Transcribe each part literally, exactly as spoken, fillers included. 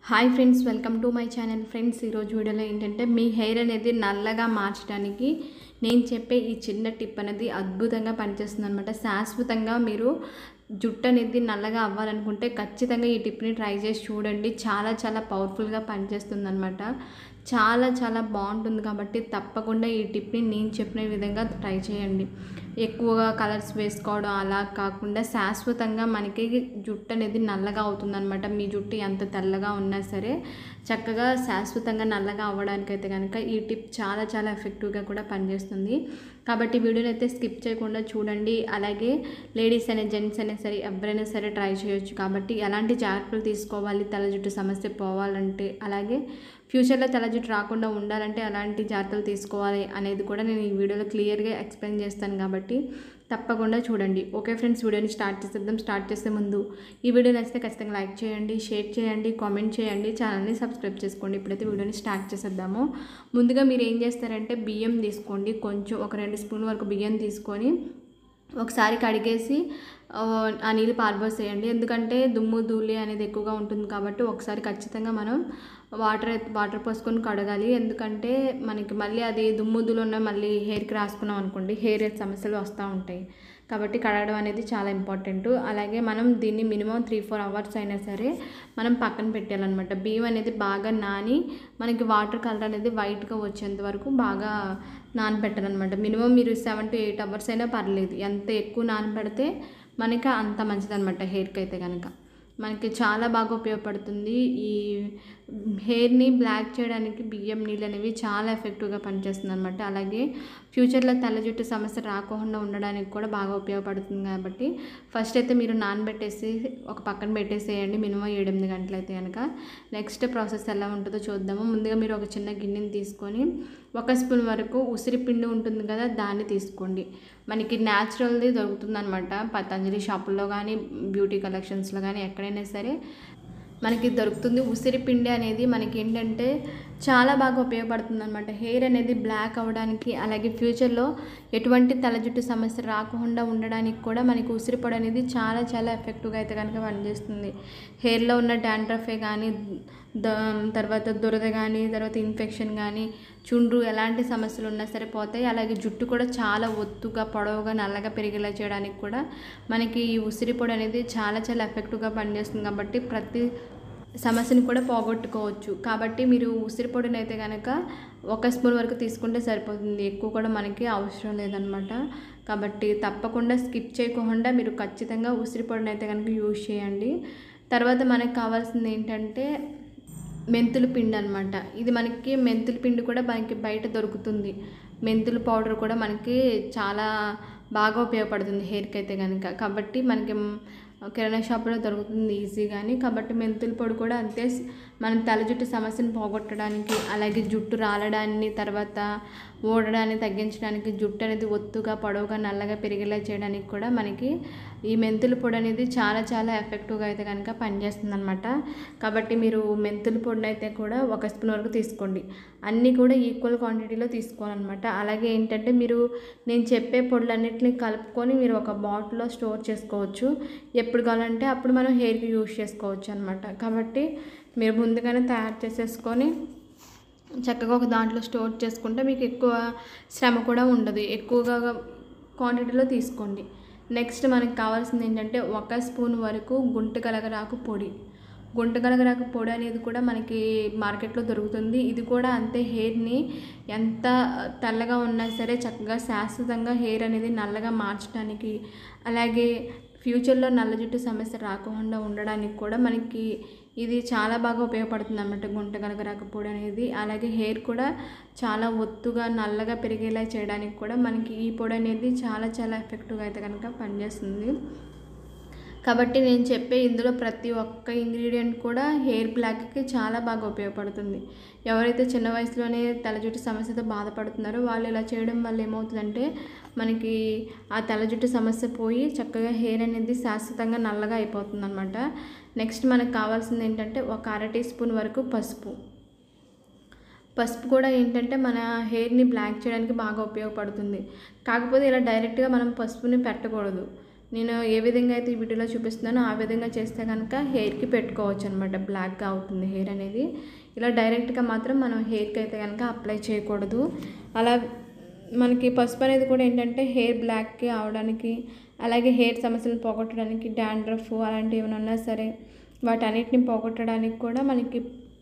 Hi friends, welcome to my channel. Friends, ఈరోజు వీడియోలో ఏంటంటే మీ హెయిర్ అనేది నల్లగా మార్చడానికి నేను చెప్పే ఈ చిన్న టిప్ అనేది అద్భుతంగా పనిచేస్తుంది అనమాట. శాశ్వతంగా మీరు జుట్టు అనేది నల్లగా అవ్వాలనుకుంటే ఖచ్చితంగా ఈ టిప్ని ట్రై చేసి చూడండి. చాలా చాలా పవర్ఫుల్గా పనిచేస్తుంది అనమాట. చాలా చాలా బాగుంటుంది కాబట్టి తప్పకుండా ఈ టిప్ని నేను చెప్పిన విధంగా ట్రై చేయండి. ఎక్కువగా కలర్స్ వేసుకోవడం అలా కాకుండా శాశ్వతంగా మనకి జుట్టు అనేది నల్లగా అవుతుందన్నమాట. మీ జుట్టు ఎంత తెల్లగా ఉన్నా సరే చక్కగా శాశ్వతంగా నల్లగా అవ్వడానికైతే కనుక ఈ టిప్ చాలా చాలా ఎఫెక్టివ్గా కూడా పనిచేస్తుంది. కాబట్టి వీడియోని అయితే స్కిప్ చేయకుండా చూడండి. అలాగే లేడీస్ అనే జెంట్స్ అయినా సరే ఎవరైనా సరే ట్రై చేయొచ్చు. కాబట్టి ఎలాంటి జాగ్రత్తలు తీసుకోవాలి తల జుట్టు సమస్య పోవాలంటే, అలాగే ఫ్యూచర్లో తల జుట్టు రాకుండా ఉండాలంటే ఎలాంటి జాగ్రత్తలు తీసుకోవాలి అనేది కూడా నేను ఈ వీడియోలో క్లియర్గా ఎక్స్ప్లెయిన్ చేస్తాను. కాబట్టి తప్పకుండా చూడండి. ఓకే ఫ్రెండ్స్, వీడియోని స్టార్ట్ చేసేద్దాం. స్టార్ట్ చేసే ముందు ఈ వీడియో నచ్చితే ఖచ్చితంగా లైక్ చేయండి, షేర్ చేయండి, కామెంట్ చేయండి, ఛానల్ని సబ్స్క్రైబ్ చేసుకోండి. ఇప్పుడైతే వీడియోని స్టార్ట్ చేసేద్దాము. ముందుగా మీరు ఏం చేస్తారంటే బియ్యం తీసుకోండి. కొంచెం ఒక రెండు స్పూన్ వరకు బియ్యం తీసుకొని ఒకసారి కడిగేసి ఆ నీళ్ళు పారబోసేయండి. ఎందుకంటే దుమ్ము ధూళి అనేది ఎక్కువగా ఉంటుంది కాబట్టి ఒకసారి ఖచ్చితంగా మనం వాటర్ వాటర్ పోసుకొని కడగాలి. ఎందుకంటే మనకి మళ్ళీ అది దుమ్ము ధూళి ఉన్న మళ్ళీ హెయిర్కి రాసుకున్నాం అనుకోండి, హెయిర్ సమస్యలు వస్తూ ఉంటాయి. కాబట్టి కడగడం అనేది చాలా ఇంపార్టెంట్. అలాగే మనం దీన్ని మినిమం త్రీ ఫోర్ అవర్స్ అయినా సరే మనం పక్కన పెట్టాలన్నమాట. బియ్యం అనేది బాగా నాని మనకి వాటర్ కలర్ అనేది వైట్గా వచ్చేంత వరకు బాగా నానబెట్టాలన్నమాట. మినిమం మీరు సెవెన్ టు ఎయిట్ అవర్స్ అయినా పర్లేదు. ఎంత ఎక్కువ నానబెడితే మనకి అంత మంచిదన్నమాట. హెయిర్కి అయితే కనుక మనకి చాలా బాగా ఉపయోగపడుతుంది. ఈ హెయిర్ని బ్లాక్ చేయడానికి బియ్యం నీళ్ళు అనేవి చాలా ఎఫెక్టివ్గా పనిచేస్తుంది అనమాట. అలాగే ఫ్యూచర్లో తెల్ల జుట్టు సమస్య రాకుండా ఉండడానికి కూడా బాగా ఉపయోగపడుతుంది. కాబట్టి ఫస్ట్ అయితే మీరు నానబెట్టేసి ఒక పక్కన పెట్టేసేయండి మినిమం ఏడెనిమిది గంటలు అయితే కనుక. నెక్స్ట్ ప్రాసెస్ ఎలా ఉంటుందో చూద్దాము. ముందుగా మీరు ఒక చిన్న గిన్నెని తీసుకొని ఒక స్పూన్ వరకు ఉసిరి పిండి ఉంటుంది కదా, దాన్ని తీసుకోండి. మనకి న్యాచురల్ది దొరుకుతుంది అనమాట. పతంజలి షాపుల్లో కానీ బ్యూటీ కలెక్షన్స్లో కానీ ఎక్కడైనా సరే మనకి దొరుకుతుంది. ఉసిరి పిండి అనేది మనకి ఏంటంటే చాలా బాగా ఉపయోగపడుతుంది అనమాట. హెయిర్ అనేది బ్లాక్ అవ్వడానికి, అలాగే ఫ్యూచర్లో ఎటువంటి తల జుట్టు సమస్య రాకుండా ఉండడానికి కూడా మనకి ఉసిరి పొడి అనేది చాలా చాలా ఎఫెక్టివ్గా అయితే కనుక పనిచేస్తుంది. హెయిర్లో ఉన్న డాండ్రఫే కానీ, ద తర్వాత దురద కానీ, తర్వాత ఇన్ఫెక్షన్ కానీ, చుండ్రు ఎలాంటి సమస్యలు ఉన్నా సరే పోతాయి. అలాగే జుట్టు కూడా చాలా ఒత్తుగా పొడవుగా నల్లగా పెరిగేలా చేయడానికి కూడా మనకి ఈ ఉసిరి పొడి అనేది చాలా చాలా ఎఫెక్టివ్గా పనిచేస్తుంది. కాబట్టి ప్రతి సమస్యని కూడా పోగొట్టుకోవచ్చు. కాబట్టి మీరు ఉసిరి పొడిని అయితే కనుక ఒక స్పూన్ వరకు తీసుకుంటే సరిపోతుంది. ఎక్కువ కూడా మనకి అవసరం లేదనమాట. కాబట్టి తప్పకుండా స్కిప్ చేయకుండా మీరు ఖచ్చితంగా ఉసిరి పొడిని అయితే కనుక యూజ్ చేయండి. తర్వాత మనకు కావాల్సింది ఏంటంటే మెంతుల పిండి అనమాట. ఇది మనకి మెంతుల పిండి కూడా మనకి బయట దొరుకుతుంది. మెంతుల పౌడర్ కూడా మనకి చాలా బాగా ఉపయోగపడుతుంది హెయిర్కి అయితే కనుక. కాబట్టి మనకి కిరాణా షాప్లో దొరుకుతుంది ఈజీగాని. కాబట్టి మెంతుల పొడి కూడా అంతే మన తల జుట్టు సమస్యను పోగొట్టడానికి, అలాగే జుట్టు రాలడాన్ని, తర్వాత ఊడడాన్ని తగ్గించడానికి, జుట్టు అనేది ఒత్తుగా పొడవుగా నల్లగా పెరిగేలా చేయడానికి కూడా మనకి ఈ మెంతుల పొడి అనేది చాలా చాలా ఎఫెక్టివ్గా అయితే కనుక పనిచేస్తుంది అనమాట. కాబట్టి మీరు మెంతుల పొడిని అయితే కూడా ఒక స్పూన్ వరకు తీసుకోండి. అన్నీ కూడా ఈక్వల్ క్వాంటిటీలో తీసుకోవాలన్నమాట. అలాగే ఏంటంటే మీరు నేను చెప్పే పొడులన్నింటినీ కలుపుకొని మీరు ఒక బాటిల్లో స్టోర్ చేసుకోవచ్చు. ఎప్పుడు కావాలంటే అప్పుడు మనం హెయిర్కి యూజ్ చేసుకోవచ్చు అనమాట. కాబట్టి మీరు ముందుగానే తయారు చేసేసుకొని చక్కగా ఒక దాంట్లో స్టోర్ చేసుకుంటే మీకు ఎక్కువ శ్రమ కూడా ఉండదు. ఎక్కువగా క్వాంటిటీలో తీసుకోండి. నెక్స్ట్ మనకు కావాల్సింది ఏంటంటే ఒక స్పూన్ వరకు గుంట గలగరాకు పొడి. గుంట గలగరాకు పొడి అనేది కూడా మనకి మార్కెట్లో దొరుకుతుంది. ఇది కూడా అంతే, హెయిర్ని ఎంత తెల్లగా ఉన్నా సరే చక్కగా శాశ్వతంగా హెయిర్ అనేది నల్లగా మార్చడానికి, అలాగే ఫ్యూచర్లో నల్ల జుట్టు సమస్య రాకుండా ఉండడానికి కూడా మనకి ఇది చాలా బాగా ఉపయోగపడుతుంది అన్నమాట, గుంట గలగరాకు పొడి అనేది. అలాగే హెయిర్ కూడా చాలా ఒత్తుగా నల్లగా పెరిగేలా చేయడానికి కూడా మనకి ఈ పొడి అనేది చాలా చాలా ఎఫెక్టివ్గా అయితే కనుక పనిచేస్తుంది. కాబట్టి నేను చెప్పే ఇందులో ప్రతి ఒక్క ఇంగ్రీడియంట్ కూడా హెయిర్ బ్లాక్కి చాలా బాగా ఉపయోగపడుతుంది. ఎవరైతే చిన్న వయసులోనే తల జుట్టు సమస్యతో బాధపడుతున్నారో వాళ్ళు ఇలా చేయడం వల్ల ఏమవుతుందంటే మనకి ఆ తల జుట్టు సమస్య పోయి చక్కగా హెయిర్ అనేది శాశ్వతంగా నల్లగా అయిపోతుంది అనమాట. నెక్స్ట్ మనకు కావాల్సింది ఏంటంటే ఒక అర టీ స్పూన్ వరకు పసుపు. పసుపు కూడా ఏంటంటే మన హెయిర్ని బ్లాక్ చేయడానికి బాగా ఉపయోగపడుతుంది. కాకపోతే ఇలా డైరెక్ట్గా మనం పసుపుని పెట్టకూడదు. నేను ఏ విధంగా అయితే ఈ వీడియోలో చూపిస్తున్నానో ఆ విధంగా చేస్తే కనుక హెయిర్కి పెట్టుకోవచ్చు అనమాట. బ్లాక్గా అవుతుంది హెయిర్ అనేది. ఇలా డైరెక్ట్గా మాత్రం మనం హెయిర్కి అయితే కనుక అప్లై చేయకూడదు. అలా మనకి పసుపు అనేది కూడా ఏంటంటే హెయిర్ బ్లాక్కి అవడానికి, అలాగే హెయిర్ సమస్యలను పోగొట్టడానికి, డాండ్రఫ్ అలాంటివి ఏమైనా ఉన్నా సరే వాటన్నిటిని పోగొట్టడానికి కూడా మనకి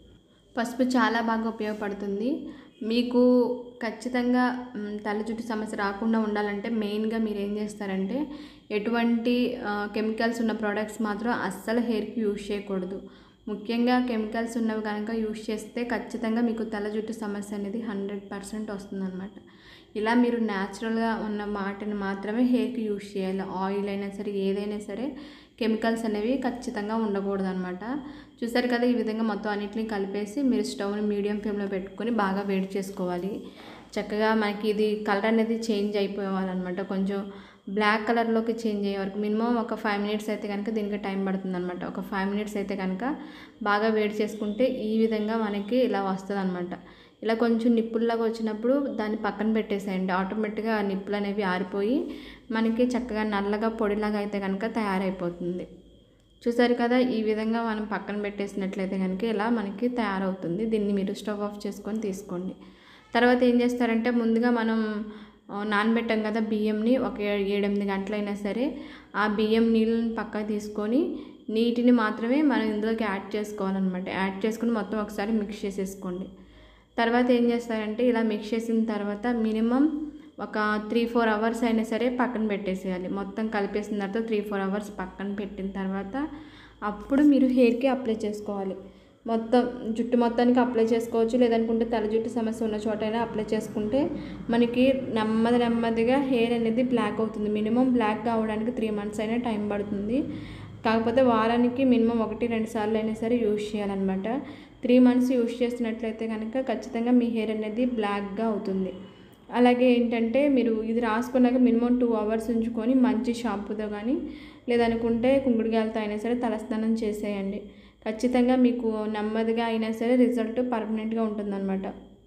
పసుపు చాలా బాగా ఉపయోగపడుతుంది. మీకు ఖచ్చితంగా తల జుట్టు సమస్య రాకుండా ఉండాలంటే మెయిన్గా మీరు ఏం చేస్తారంటే ఎటువంటి కెమికల్స్ ఉన్న ప్రోడక్ట్స్ మాత్రం అస్సలు హెయిర్కి యూజ్ చేయకూడదు. ముఖ్యంగా కెమికల్స్ ఉన్నవి కనుక యూజ్ చేస్తే ఖచ్చితంగా మీకు తల జుట్టు సమస్య అనేది హండ్రెడ్ పర్సెంట్ వస్తుందన్నమాట. ఇలా మీరు న్యాచురల్గా ఉన్న వాటిని మాత్రమే హెయిర్కి యూజ్ చేయాలి. ఆయిల్ అయినా సరే ఏదైనా సరే కెమికల్స్ అనేవి ఖచ్చితంగా ఉండకూడదు అనమాట. చూసారు కదా, ఈ విధంగా మొత్తం అన్నిటిని కలిపేసి మీరు స్టవ్ని మీడియం ఫ్లేమ్లో పెట్టుకొని బాగా వేడి చేసుకోవాలి. చక్కగా మనకి ఇది కలర్ అనేది చేంజ్ అయిపోవాలన్నమాట. కొంచెం బ్లాక్ కలర్లోకి చేంజ్ అయ్యే వరకు మినిమం ఒక ఫైవ్ మినిట్స్ అయితే కనుక దీనికి టైం పడుతుంది అనమాట. ఒక ఫైవ్ మినిట్స్ అయితే కనుక బాగా వేడి చేసుకుంటే ఈ విధంగా మనకి ఇలా వస్తుంది అనమాట. ఇలా కొంచెం నిప్పుల్లాగా వచ్చినప్పుడు దాన్ని పక్కన పెట్టేసేయండి. ఆటోమేటిక్గా ఆ నిప్పులు అనేవి ఆరిపోయి మనకి చక్కగా నల్లగా పొడిలాగా అయితే కనుక తయారైపోతుంది. చూసారు కదా, ఈ విధంగా మనం పక్కన పెట్టేసినట్లయితే కనుక ఇలా మనకి తయారవుతుంది. దీన్ని మీరు స్టవ్ ఆఫ్ చేసుకొని తీసుకోండి. తర్వాత ఏం చేస్తారంటే ముందుగా మనం నానబెట్టాం కదా బియ్యంని, ఒక ఏడెనిమిది గంటలైనా సరే ఆ బియ్యం నీళ్ళని పక్కకు తీసుకొని నీటిని మాత్రమే మనం ఇందులోకి యాడ్ చేసుకోవాలన్నమాట. యాడ్ చేసుకుని మొత్తం ఒకసారి మిక్స్ చేసేసుకోండి. తర్వాత ఏం చేస్తారంటే ఇలా మిక్స్ చేసిన తర్వాత మినిమం ఒక త్రీ ఫోర్ అవర్స్ అయినా సరే పక్కన పెట్టేసేయాలి. మొత్తం కలిపేసిన తర్వాత త్రీ ఫోర్ అవర్స్ పక్కన పెట్టిన తర్వాత అప్పుడు మీరు హెయిర్కి అప్లై చేసుకోవాలి. మొత్తం జుట్టు మొత్తానికి అప్లై చేసుకోవచ్చు, లేదనుకుంటే తల జుట్టు సమస్య ఉన్న చోటైనా అప్లై చేసుకుంటే మనకి నెమ్మది నెమ్మదిగా హెయిర్ అనేది బ్లాక్ అవుతుంది. మినిమం బ్లాక్ కావడానికి త్రీ మంత్స్ అయినా టైం పడుతుంది. కాకపోతే వారానికి మినిమం ఒకటి రెండు సార్లు అయినా సరే యూజ్ చేయాలన్నమాట. త్రీ మంత్స్ యూజ్ చేసినట్లయితే కనుక ఖచ్చితంగా మీ హెయిర్ అనేది బ్లాక్గా అవుతుంది. అలాగే ఏంటంటే మీరు ఇది రాసుకున్నాక మినిమం టూ అవర్స్ ఉంచుకొని మంచి షాంపూతో కానీ లేదనుకుంటే కుంకుడుగాయలతో అయినా సరే తలస్నానం చేసేయండి. ఖచ్చితంగా మీకు నెమ్మదిగా అయినా సరే రిజల్ట్ పర్మనెంట్గా ఉంటుందన్నమాట.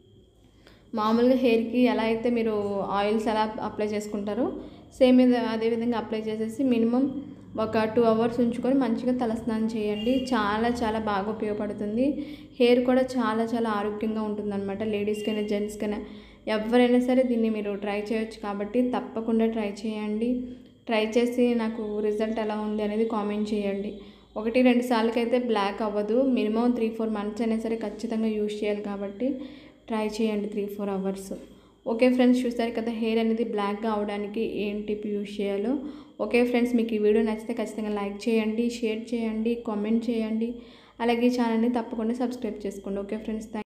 మామూలుగా హెయిర్కి ఎలా అయితే మీరు ఆయిల్స్ ఎలా అప్లై చేసుకుంటారో సేమ్ అదేవిధంగా అప్లై చేసేసి మినిమం ఒక టూ అవర్స్ ఉంచుకొని మంచిగా తలస్నానం చేయండి. చాలా చాలా బాగా ఉపయోగపడుతుంది. హెయిర్ కూడా చాలా చాలా ఆరోగ్యంగా ఉంటుందన్నమాట. లేడీస్కైనా జెంట్స్కైనా ఎవరైనా సరే దీన్ని మీరు ట్రై చేయొచ్చు. కాబట్టి తప్పకుండా ట్రై చేయండి. ట్రై చేసి నాకు రిజల్ట్ ఎలా ఉంది అనేది కామెంట్ చేయండి. ఒకటి రెండు సార్లకైతే బ్లాక్ అవ్వదు. మినిమం త్రీ ఫోర్ మంత్స్ అయినా సరే ఖచ్చితంగా యూజ్ చేయాలి. కాబట్టి ట్రై చేయండి three four hours. Okay friends, చూసారు కదా హెయిర్ అనేది బ్లాక్గా అవడానికి ఏం టిప్ యూజ్ చేయాలో. ఓకే ఫ్రెండ్స్, మీకు ఈ వీడియో నచ్చితే ఖచ్చితంగా లైక్ చేయండి, షేర్ చేయండి, కామెంట్ చేయండి. అలాగే ఛానల్ని తప్పకుండా సబ్స్క్రైబ్ చేసుకోండి. Okay friends, thank